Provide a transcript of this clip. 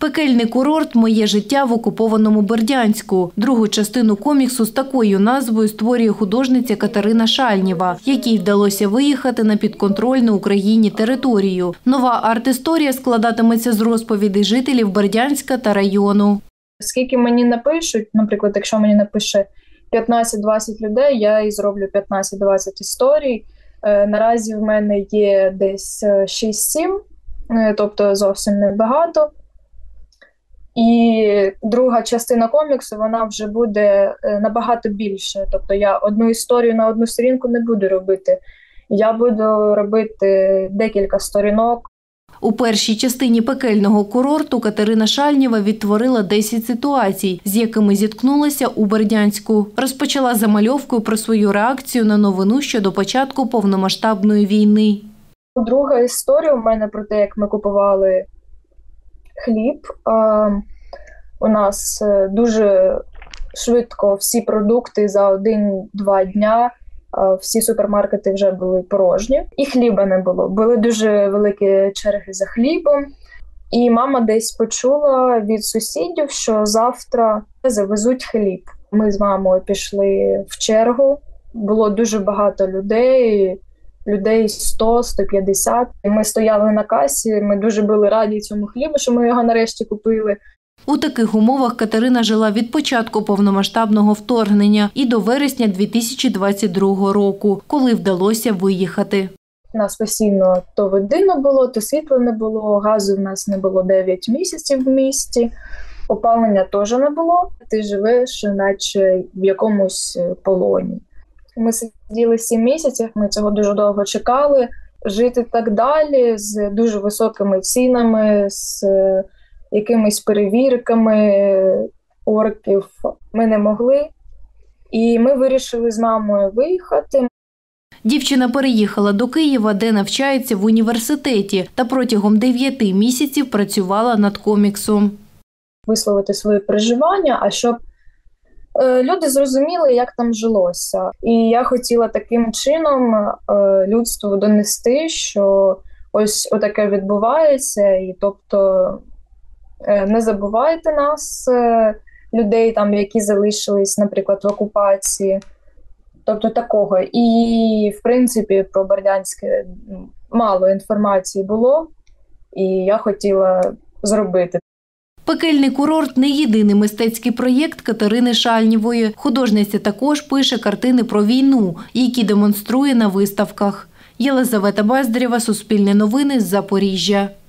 Пекельний курорт «Моє життя в окупованому Бердянську». Другу частину коміксу з такою назвою створює художниця Катерина Шальнєва, якій вдалося виїхати на підконтрольну Україні територію. Нова арт-історія складатиметься з розповідей жителів Бердянська та району. Скільки мені напишуть, наприклад, якщо мені напише 15-20 людей, я і зроблю 15-20 історій. Наразі в мене є десь 6-7, тобто зовсім небагато. І друга частина коміксу, вона вже буде набагато більше. Тобто я одну історію на одну сторінку не буду робити. Я буду робити декілька сторінок. У першій частині пекельного курорту Катерина Шальнєва відтворила 10 ситуацій, з якими зіткнулася у Бердянську. Розпочала замальовкою про свою реакцію на новину щодо початку повномасштабної війни. Друга історія у мене про те, як ми купували хліб. У нас дуже швидко всі продукти за 1-2 дня, всі супермаркети вже були порожні. І хліба не було. Були дуже великі черги за хлібом. І мама десь почула від сусідів, що завтра завезуть хліб. Ми з мамою пішли в чергу. Було дуже багато людей 100-150. Ми стояли на касі, ми дуже були раді цьому хлібу, що ми його нарешті купили. У таких умовах Катерина жила від початку повномасштабного вторгнення і до вересня 2022 року, коли вдалося виїхати. У нас постійно то води не було, то світла не було, газу в нас не було 9 місяців в місті, опалення теж не було. Ти живеш наче в якомусь полоні. Ми сиділи 7 місяців, ми цього дуже довго чекали. Жити так далі з дуже високими цінами, з якимись перевірками орків ми не могли. І ми вирішили з мамою виїхати. Дівчина переїхала до Києва, де навчається в університеті, та протягом 9 місяців працювала над коміксом. Висловити свої переживання, а щоб люди зрозуміли, як там жилося. І я хотіла таким чином людству донести, що ось отаке відбувається, і тобто не забувайте нас, людей, там, які залишились, наприклад, в окупації. Тобто такого. І, в принципі, про Бердянське мало інформації було, і я хотіла зробити. Пекельний курорт – не єдиний мистецький проєкт Катерини Шальнєвої. Художниця також пише картини про війну, які демонструє на виставках. Єлизавета Бездарєва, Суспільне новини, з Запоріжжя.